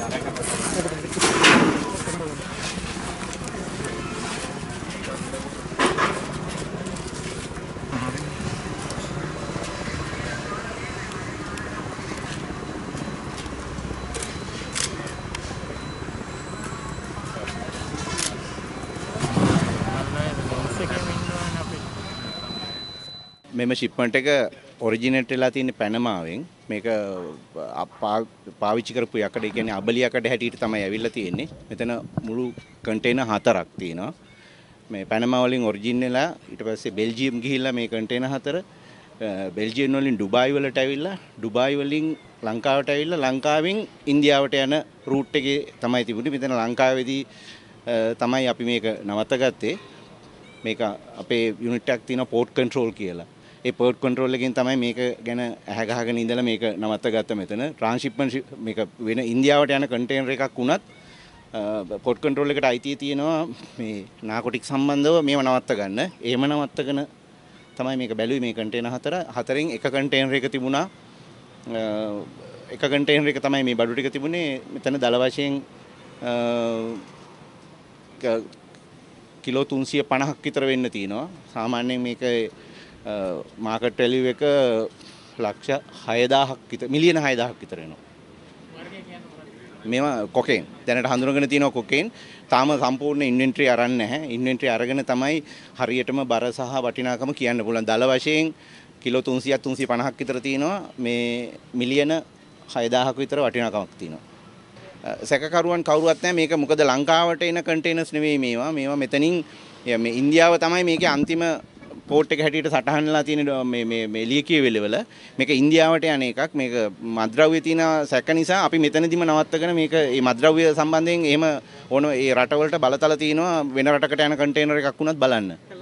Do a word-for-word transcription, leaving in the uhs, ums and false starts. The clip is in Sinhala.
මෙම ශිප්මන්ට් එක ඔරිජිනේට් වෙලා තියෙන්නේ පැනමාවෙන්. මේක පාවිච්චි කරපු යකඩ, ඒ කියන්නේ අබලි යකඩ හැටියට තමයි ඇවිල්ලා තියෙන්නේ. මෙතන මුළු කන්ටේනර් හතරක් තියෙනවා. මේ පැනමා වලින් ඔරිජින් වෙලා ඊට පස්සේ බෙල්ජියම් ගිහිල්ලා මේ කන්ටේනර් හතර බෙල්ජියම් වලින් ඩුබායි වලට ඇවිල්ලා ඩුබායි වලින් ලංකාවට ඇවිල්ලා ලංකාවෙන් ඉන්දියාවට යන රූට් එකේ තමයි තිබුණේ. මෙතන ලංකාවේදී තමයි අපි මේක නවත්තගත්තේ. මේක අපේ යුනිට් එකක් තියෙනවා පෝර්ට් කන්ට්‍රෝල් කියලා. ඒ පෝර්ට් කන්ට්‍රෝල් එකෙන් තමයි මේක ගැන ඇහැ ගහගෙන ඉඳලා මේක නවත්තගත්ත මෙතන. ට්‍රාන්ස්ෂිප්මන්ට් මේක වෙන ඉන්දියාවට යන කන්ටේනර් එකක් වුණත් පෝර්ට් කන්ට්‍රෝල් එකට අයිතිය තියෙනවා මේ නාකොටික් සම්බන්ධව මේව නවත්ත ගන්න. එහෙම නවත්තගෙන තමයි මේක බැලුවේ මේ කන්ටේනර් හතර. හතරෙන් එක කන්ටේනර් එක තිබුණා. එක කන්ටේනර් එක තමයි මේ බඩු ටික තිබුණේ. මෙතන දල වශයෙන් කිලෝ තුන්සිය පනහක් විතර වෙන්න තියෙනවා. සාමාන්‍යයෙන් මේක මාකට් වැලියු එක ලක්ෂ හයදාහක් විතර මිලියන හයදාහක් විතර වෙනවා. මේවා කොකේන්. දැනට හඳුනගෙන තියෙනවා කොකේන්. තාම සම්පූර්ණ ඉන්වෙන්ටරි අරන් නැහැ. ඉන්වෙන්ටරි අරගෙන තමයි හරියටම බර සහ වටිනාකම කියන්න පුළුවන්. දල වශයෙන් කිලෝ තුන්සියයක් තුන්සිය පනහක් විතර තියෙනවා. මේ මිලියන හයදාහක් විතර වටිනාකමක් තියෙනවා. සැකකරුවන් කවුරුවත් නැහැ. මේක මොකද ලංකාවට එන කන්ටේනර්ස් නෙවෙයි මේවා. මේවා මෙතනින් මේ ඉන්දියාව තමයි මේකේ අන්තිම පෝට් එක හැටියට සටහන්ලා තියෙන මේ මේ මේ ලියකියවිලවල මේක ඉන්දියාවට යන එකක්. මේක මත්ද්‍රව්‍ය තියෙන සැක නිසා අපි මෙතනදිම නවත්තගෙන මේක මේ මත්ද්‍රව්‍ය සම්බන්ධයෙන් එහෙම ඕන ඒ රටවලට බලතල තියෙනවා වෙන රටකට යන කන්ටේනර් එකක් වුණත් බලන්න.